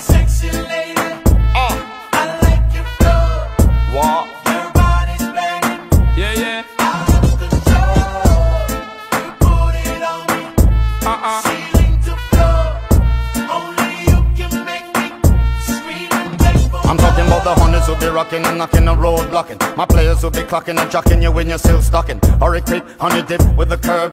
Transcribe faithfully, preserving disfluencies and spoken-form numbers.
sexy lady. Uh. I like your flow. What? Your body's banging. Yeah, yeah. Out of control. You put it on me. Uh-uh. Ceiling to floor. Only you can make me scream and beg for I'm talking about the honeys who be rocking and knocking the road blocking. My players who be clocking and jocking you when you're still stocking. Or a creep, honey dip with the curve.